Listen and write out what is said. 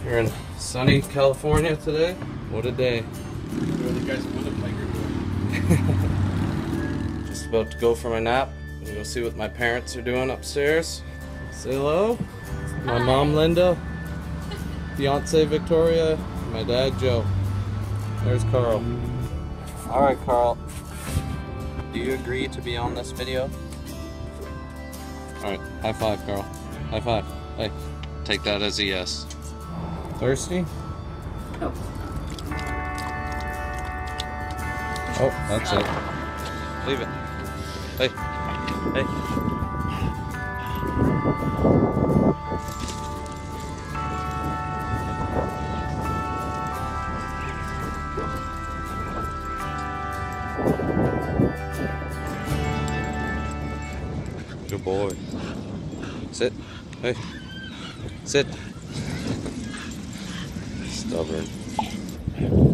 We're in sunny California today. What a day. The guys with the tiger doing. Just about to go for my nap. I'm gonna go see what my parents are doing upstairs. Say hello. My mom Linda, fiance Victoria, my dad Joe. There's Carl. Alright Carl, do you agree to be on this video? Alright, high five Carl. High five. Hey, take that as a yes. Thirsty? Oh. Oh, that's it. Leave it. Hey. Hey. Good boy. Sit. Hey. Sit. Stubborn.